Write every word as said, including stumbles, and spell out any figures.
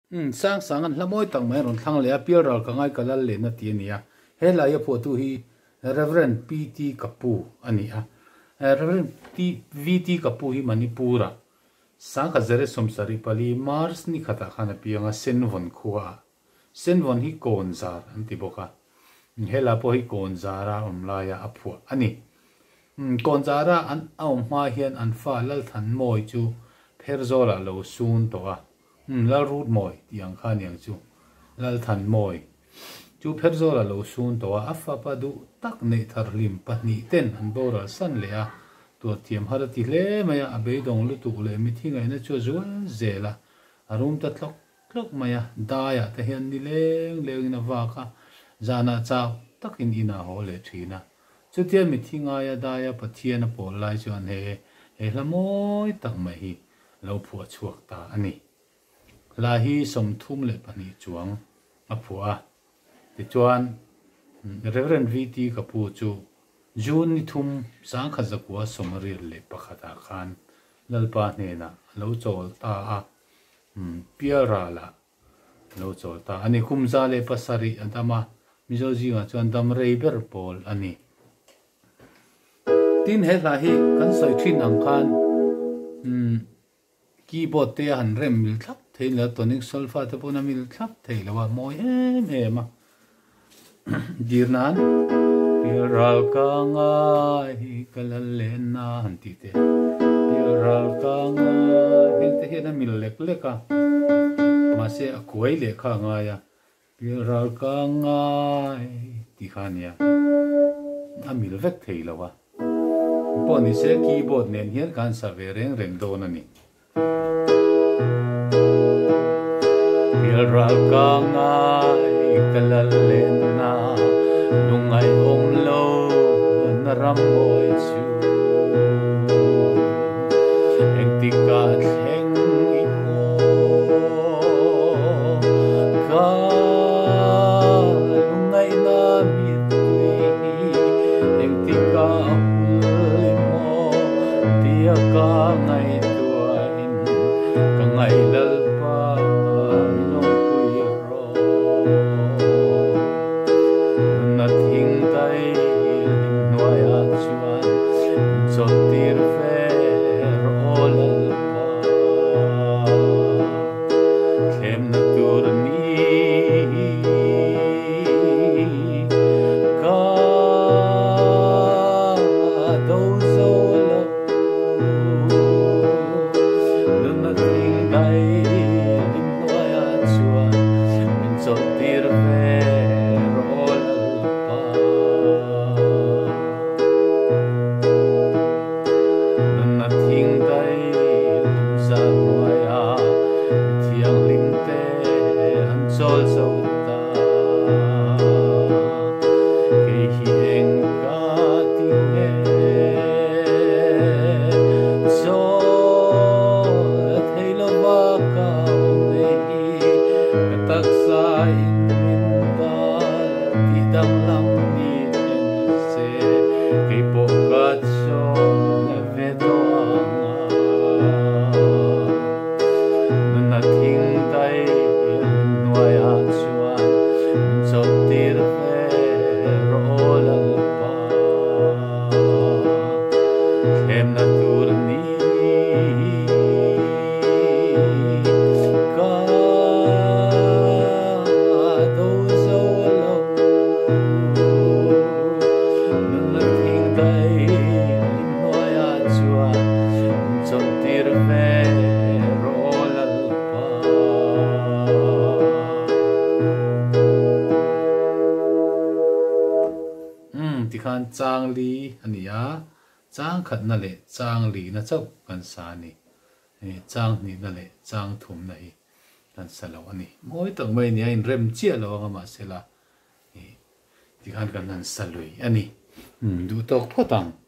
um sang sang an hlamoi tang mai ron thlang le a piral ka ngai kalal le na ti ania hela ya photo hi Reverend pt Kapu ani a Reverend vt Kapu hi Manipura sang ka zare somsari pali mars ni khata khana pianga senvon khuwa senvon hi konzar anti boka hela po hi konzara umlaya aphua ani konzara an aum ma hian an fa lal than moi chu pherzola lo sun to a lal rut moi tiang kha niang chu lal than moi chu pherzola lo sun to a afa pa du tak nei thar lim pahni ten an bora san le a to thiam har ti hle maya abe dong lu tu le mi thi ngai na chu zual zela arum ta thlok thlok maya daya te hian ni leng leng na wa kha zana chaw takin ina ho le thina chu tia mi thi nga ya daya pathian a pol lai chu an he he hlamoi tak mai hi lo phua chuak ta ani la hi som thum le pani chuang a phua ti chuan Reverend vt Kapu chu June ni thum sang khazakwa somaril le pakhata khan lalpa hne na lo chol ta a piara la lo chol ta ani khumza le pasari adama mizoji nga chuan dam reiber pol ani tin he la hi kan soi thin ang khan keyboard te han rem mil thap thei la tonic sulfa te pona mil thap thei lawa moi em em a dirnan piral ka ngai kalalena hanti te piral ka ngai te he na mil lek leka ma se a kuai le kha nga ya piral ka ngai ti khania a mil vek thei lawa poni se keyboard nen hian kan sa ve reng reng don ani piral ka ngai kalalena nungai om lo naram oi chu eng ti ka theng i mo ka nungai na mi tui eng ti ka hui mo tia ka ngai tua in ka ngai lal pa no pui ro na thing tai lim noya chuan chot tir ver all pa khem na tur ni ka do zo lo na thing tai lim noya chuan chot tir ver all pa na thing tai lim sa noya thiang lim te han chol zo ta ke hi eng ka ti ne so thei lo wa ka me hi ka tak sa in min ta ti dam lam ni en se ke po ka cho na ve do na thing tai noya chuan chot tir ver all pa khem na tur ni ka do zo lo na thing tai noya chuan chot tir ver all pa um ti khan chang li ania chang khat na le chang li na chau kan sa ni e chang ni na le chang thum na hi kan sa lo ani moi tak mai ni in rem chia lo nga ma se la e ti khan kan nan sa lui ani du tok photang